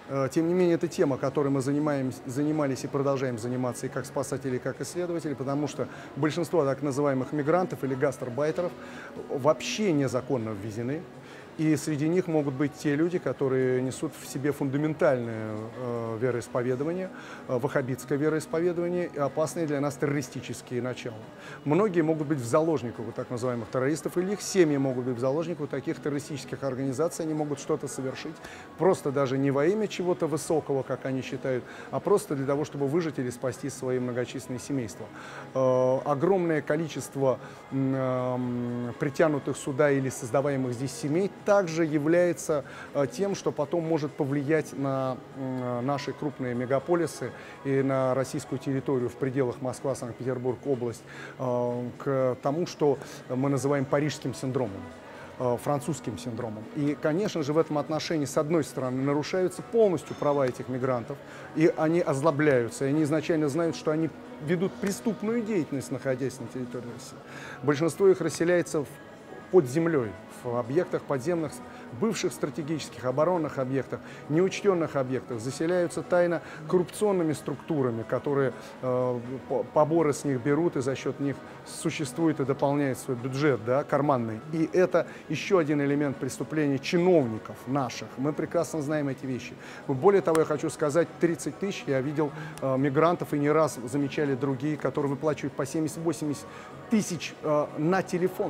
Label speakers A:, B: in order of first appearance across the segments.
A: Тем не менее, это тема, которой мы занимались и продолжаем заниматься и как спасатели, и как исследователи, потому что большинство так называемых мигрантов или гастарбайтеров вообще незаконно ввезены. И среди них могут быть те люди, которые несут в себе фундаментальное вероисповедание, ваххабитское вероисповедание и опасные для нас террористические начала. Многие могут быть в заложниках у так называемых террористов, или их семьи могут быть в заложниках у таких террористических организаций. Они могут что-то совершить, просто даже не во имя чего-то высокого, как они считают, а просто для того, чтобы выжить или спасти свои многочисленные семейства. Огромное количество притянутых сюда или создаваемых здесь семей также является тем, что потом может повлиять на наши крупные мегаполисы и на российскую территорию в пределах Москва, Санкт-Петербург, область, к тому, что мы называем парижским синдромом, французским синдромом. И, конечно же, в этом отношении, с одной стороны, нарушаются полностью права этих мигрантов, и они озлобляются, и они изначально знают, что они ведут преступную деятельность, находясь на территории России. Большинство их расселяется под землей, в объектах подземных, бывших стратегических оборонных объектах, неучтенных объектах, заселяются тайно коррупционными структурами, которые поборы с них берут и за счет них существует и дополняет свой бюджет, да, карманный. И это еще один элемент преступления чиновников наших. Мы прекрасно знаем эти вещи. Более того, я хочу сказать, 30 тысяч я видел мигрантов, и не раз замечали другие, которые выплачивают по 70-80 тысяч на телефон.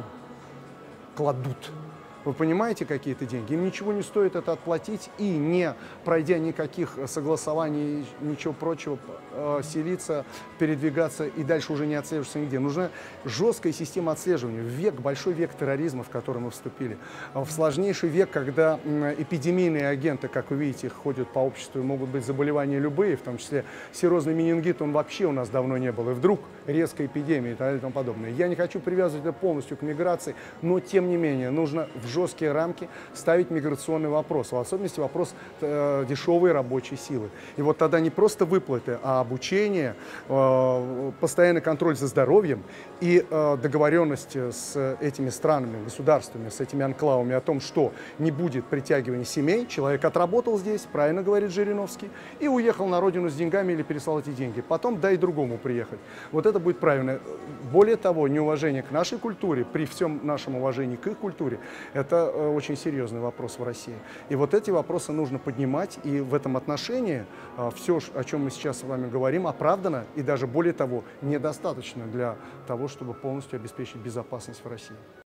A: Кладут. Вы понимаете, какие это деньги? Им ничего не стоит это отплатить и, не пройдя никаких согласований, ничего прочего, селиться, передвигаться и дальше уже не отслеживаться нигде. Нужна жесткая система отслеживания. В век, большой век терроризма, в который мы вступили. В сложнейший век, когда эпидемийные агенты, как вы видите, ходят по обществу, и могут быть заболевания любые, в том числе серозный менингит, он вообще у нас давно не был. И вдруг резкая эпидемия и так далее и тому подобное. Я не хочу привязывать это полностью к миграции, но тем не менее нужно в жесткие рамки ставить миграционный вопрос, в особенности вопрос дешевой рабочей силы. И вот тогда не просто выплаты, а обучение, постоянный контроль за здоровьем и договоренность с этими странами, государствами, с этими анклавами о том, что не будет притягивания семей. Человек отработал здесь, правильно говорит Жириновский, и уехал на родину с деньгами или переслал эти деньги. Потом дай другому приехать. Вот это будет правильно. Более того, неуважение к нашей культуре, при всем нашем уважении к их культуре, это очень серьезный вопрос в России. И вот эти вопросы нужно поднимать, и в этом отношении все, о чем мы сейчас с вами говорим, оправдано, и даже более того, недостаточно для того, чтобы полностью обеспечить безопасность в России.